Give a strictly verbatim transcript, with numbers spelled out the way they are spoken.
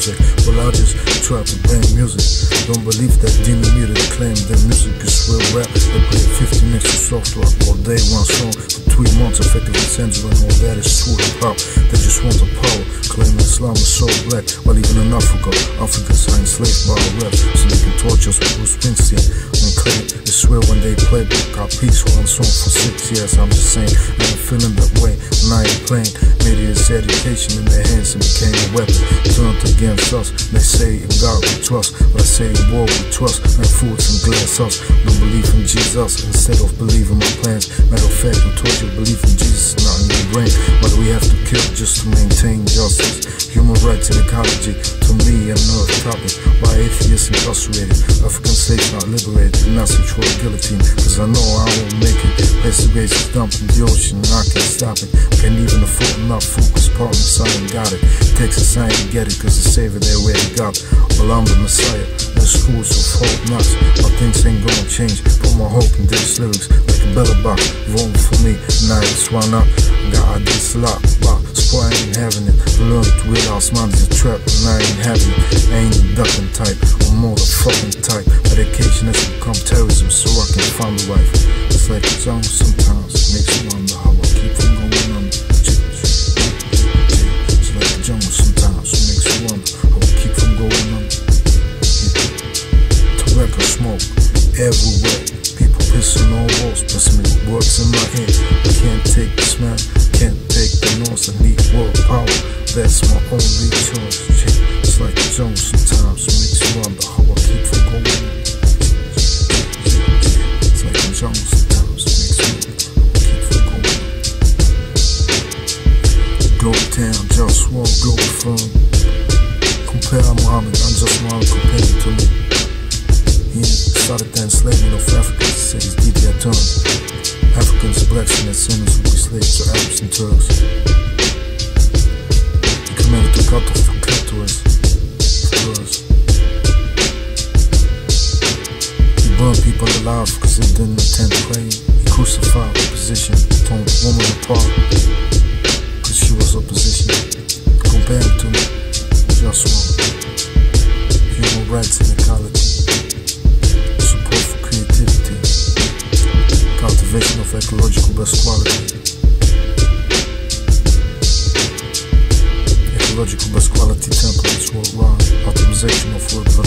music. Well, I just try to bang music. Don't believe that demon meter to claim that music is real rap. They play fifty minutes of soft rock all day, one song for three months, effectively censoring all that is true hip hop. They just want the power, claiming Islam is so black, while even in Africa, Africans are enslaved by the rap, so they can torture us with Bruce Springsteen and claim it's real when they play got peace one song for six years. I'm just saying, I ain't feeling that way, and I ain't playing. Media's education in their hands and became a weapon turned against us. They say in God we trust, but I say in war we trust, and fools and glass us. Don't believe in Jesus instead of believing my plans. Matter of fact, we taught you to believe in Jesus, not in your brain. Why do we have to kill just to maintain justice? Human rights and ecology, to me, another topic. Why atheists incarcerated, African slaves not liberated, and not for a guillotine? Cause I know I won't make it. Place the race is dumped in the ocean, and I can't stop it. Can't even afford enough focus partners, I ain't got it. Texas, I ain't get it, cause the savior they already got. Well, I'm the Messiah, and schools of hope nuts. My things ain't gonna change, put my hope in these lyrics. Like a better box, voting for me, and I just why not? God, this lot, wow, so I ain't having it. Learn to realize mine is a trap, and I ain't having it. I ain't the ducking type, I'm more the fucking type. Medication has become terrorism, so I can find the wife. It's like a jungle sometimes, makes you wonder how I keep from going under. It's like a jungle sometimes, makes you wonder how I keep from going under. Tobacco smoke everywhere, people pissing on walls, pressing me with words in my head. I can't take the smell, can't take the noise, I need world power, that's my only choice. It's like a jungle sometimes, makes you wonder how I keep from going under. It's like a jungle sometimes, makes you wonder how I keep from going under. Globe town, just one globe firm. Compare Muhammad, I'm just Muhammad compared to me. He started the enslavement of Africans, said his D D I turned. Africans, blacks, and their sinners would be slaves to Arabs and Turks. He commanded to cut off the clitoris for us. He burned people alive because they didn't attend praying. He crucified opposition, torn woman apart because she was opposition. Compare him to me, just one. Human rights and ecology. Cultivation of ecological best quality. Ecological best quality templates worldwide. Optimization of work